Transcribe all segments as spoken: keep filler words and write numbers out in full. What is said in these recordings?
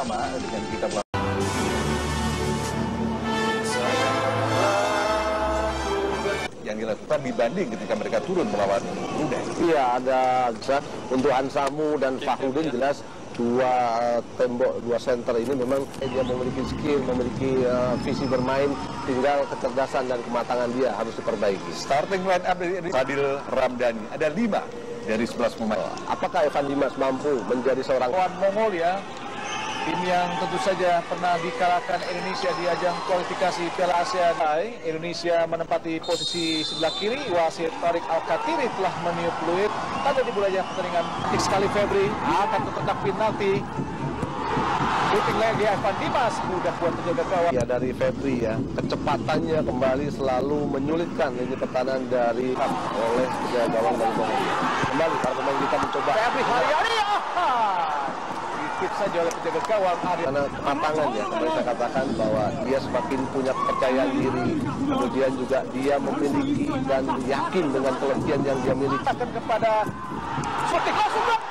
sama dengan kita melakukan. Yang dilakukan dibanding ketika mereka turun melawan Brunei. Iya, ada untuk Hansamu dan Fahrudin jelas dua tembok, dua center ini memang dia memiliki skill, memiliki uh, visi bermain, tinggal kecerdasan dan kematangan dia harus diperbaiki. Starting line up dari Fadil Ramdhani ada lima dari sebelas pemain. Apakah Evan Dimas mampu menjadi seorang lawan Mongolia, tim yang tentu saja pernah dikalahkan Indonesia di ajang kualifikasi Piala Asia. Indonesia menempati posisi sebelah kiri, wasit Tariq Al-Khatiri telah meniup peluit. Tanda dimulainya pertandingan. Sekali Febri akan ke kotak penalti. Shooting lagi Evan Dimas, mudah buat penjaga gawang. Ya, dari Febri ya, kecepatannya kembali selalu menyulitkan lini pertahanan dari oleh penjaga gawang dari Mongolia. Kembali para pemain kita mencoba. Febri Haryadi, dikit saja oleh penjaga gawang. Karena kematangan ya, kemarin saya katakan bahwa dia semakin punya kepercayaan diri, kemudian juga dia memiliki dan yakin dengan kelebihan yang dia miliki. Akan kepada shooting langsung gol.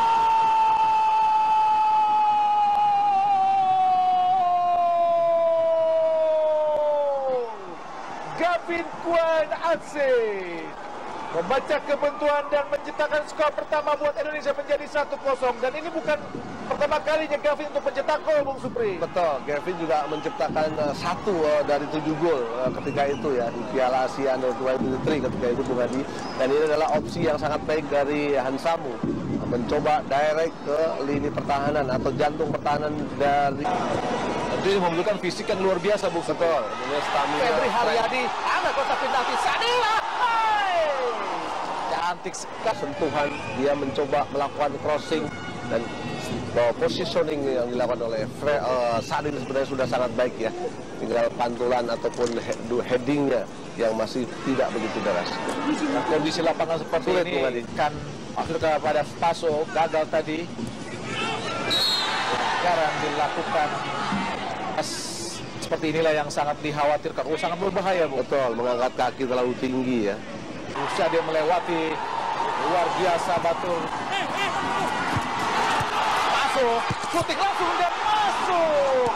Gavin Kwan Atse membaca kebentuan dan menciptakan skor pertama buat Indonesia menjadi satu kosong. Dan ini bukan pertama kalinya Gavin untuk mencetak gol, Bung Supri. Betul, Gavin juga menciptakan uh, satu uh, dari tujuh gol uh, ketika itu ya di Piala Asia Under dua puluh tiga ketika itu, Bung Hadi. Dan ini adalah opsi yang sangat baik dari Hansamu, uh, mencoba direct ke lini pertahanan atau jantung pertahanan dari. Tentu ini membutuhkan fisik yang luar biasa, Bung. Betul, dengan stamina. Febri Haryadi angkat kotak penalti. Sadila, cantik sekali sentuhan, dia mencoba melakukan crossing dan uh, positioning yang dilakukan oleh Fre uh, Sadil sebenarnya sudah sangat baik ya. Tinggal pantulan ataupun he headingnya yang masih tidak begitu deras. Nah, kondisi lapangan seperti Sulit, ini kan masuk kepada Spaso, gagal tadi. Sekarang dilakukan seperti inilah yang sangat dikhawatirkan. Oh, sangat berbahaya, Bu. Betul, mengangkat kaki terlalu tinggi ya. Usia dia melewati luar biasa Batur. Masuk, shooting langsung dan masuk.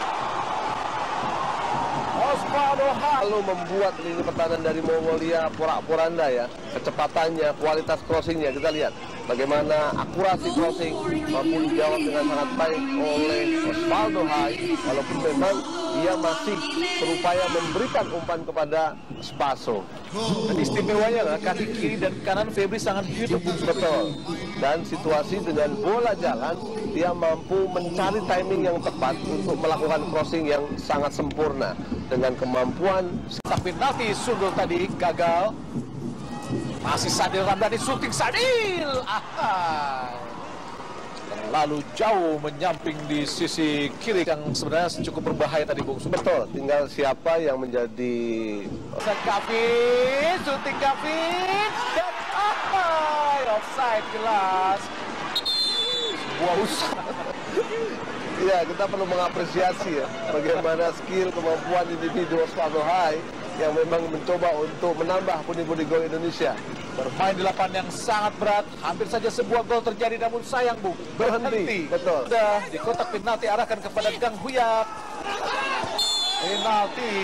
Osvaldo lalu membuat lini pertahanan dari Mongolia porak-poranda ya. Kecepatannya, kualitas crossingnya kita lihat bagaimana akurasi crossing maupun dijawab dengan sangat baik oleh Osvaldo Hai. Walaupun memang dia masih berupaya memberikan umpan kepada Spaso. Dan istimewanya adalah kaki kiri dan kanan Febri sangat hidup. Betul. Dan situasi dengan bola jalan, dia mampu mencari timing yang tepat untuk melakukan crossing yang sangat sempurna. Dengan kemampuan tapi penalti sundul tadi gagal. Masih Sadil Ramdhani, shooting Sadil. Aha. Terlalu jauh menyamping di sisi kiri yang sebenarnya cukup berbahaya tadi, Bung. Betul, tinggal siapa yang menjadi Gavin, shooting Gavin dan apa? Offside jelas. Sebuah usaha. Ya, kita perlu mengapresiasi ya bagaimana skill, kemampuan individu Osvaldo Hai yang memang mencoba untuk menambah pundi-pundi gol Indonesia. Bermain di lapangan yang sangat berat, hampir saja sebuah gol terjadi, namun sayang, Bu, berhenti. Betul. Sudah di kotak penalti arahkan kepada Gang Huyap. Penalti.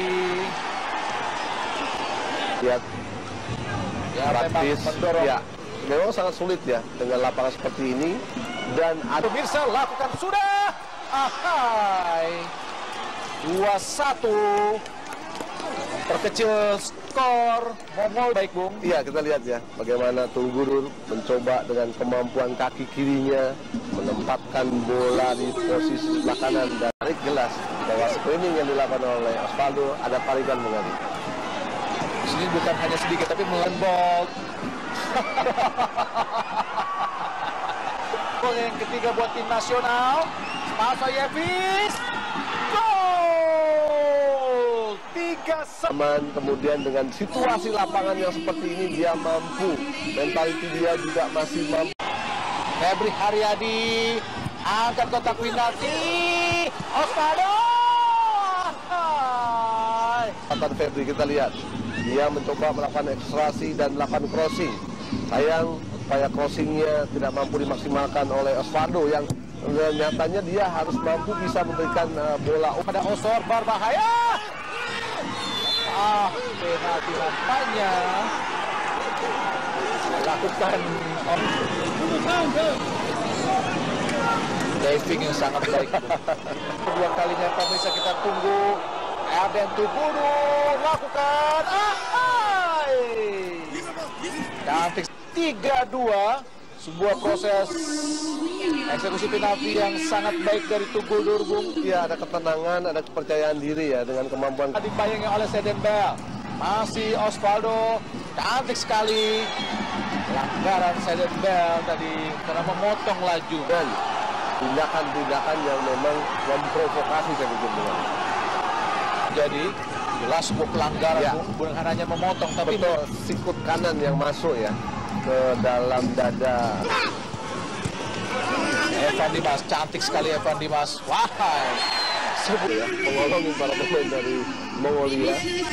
Lihat, Ya, praktis, memang mendorong. ya, memang sangat sulit ya dengan lapangan seperti ini. Dan ada Pemirsa lakukan sudah. Ahai. dua satu. Perkecil skor Mongol, baik, Bung. Iya, kita lihat ya bagaimana Tunggurur mencoba dengan kemampuan kaki kirinya menempatkan bola di posisi sebelah kanan dan tarik jelas bahwa screening yang dilakukan oleh Osvaldo ada tarikan mengalir. Di sini bukan hanya sedikit tapi melembot. Gol yang ketiga buat tim nasional. Spaso Yevis. Gol! tiga satu. Kemudian dengan situasi lapangan yang seperti ini dia mampu, mentaliti dia juga masih mampu. Febri Haryadi angkat kotak penalti. Osvaldo. Kata Febri kita lihat dia mencoba melakukan ekstrasi dan melakukan crossing. Sayang upaya crossingnya tidak mampu dimaksimalkan oleh Osvaldo yang Dan nyatanya dia harus mampu bisa memberikan uh, bola pada Osor, berbahaya. Ah, penalti nampaknya lakukan diving yang sangat baik. Kedua kalinya pemirsa kita tunggu. Erden Tugudu lakukan. Ah, cantik. Tiga dua. Sebuah proses eksekusi penalti yang sangat baik dari Tugudu, Bung. Ya, ada ketenangan, ada kepercayaan diri ya dengan kemampuan. Dibayangi oleh Sedenbel. Masih Osvaldo, cantik sekali. Pelanggaran Sedenbel tadi karena memotong laju. Dan tindakan-tindakan yang memang memprovokasi saya pikir dengan. Jadi jelas sebuah pelanggaran, ya. Bung. Bukan hanya memotong, tapi betul, sikut kanan yang masuk ya ke dalam dada. Evan Dimas, cantik sekali Evan Dimas. Wahai, sebut ya, mengolongin para pemain dari Mongolia.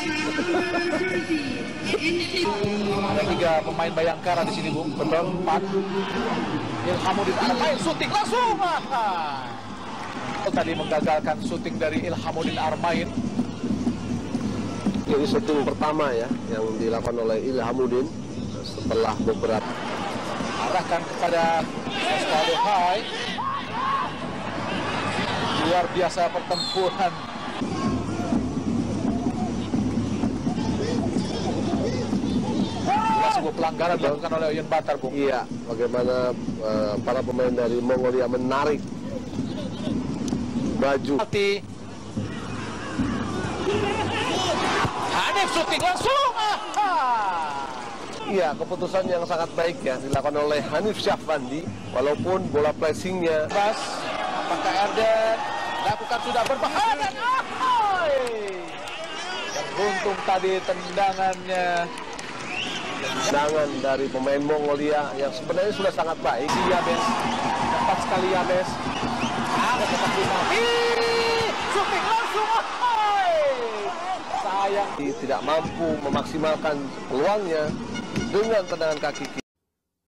Ada tiga pemain Bayangkara di sini, Bung. Betul, empat. Ilhamuddin Armain syuting langsung. Tadi menggagalkan syuting dari Ilhamuddin Armain. Ini syuting pertama ya yang dilakukan oleh Ilhamuddin setelah beberapa. Arahkan kepada Osvaldo Hai. Luar biasa pertempuran. Sebuah pelanggaran dilakukan oleh Oyen Batar, Bung. Iya, bagaimana uh, para pemain dari Mongolia menarik baju. Hati. Hanif syuting langsung. Iya, keputusan yang sangat baik ya dilakukan oleh Hanif Syafandi, walaupun bola pressingnya. Bas, apakah Erden lakukan sudah berbahaya dan ahoy. Yang beruntung tadi tendangannya. Tendangan dari pemain Mongolia yang sebenarnya sudah sangat baik. Si Yabes, cepat sekali Yabes. Ada tetap penalti. Syuting langsung ahoy. Sayang Tidak mampu memaksimalkan peluangnya dengan tendangan kaki kiri.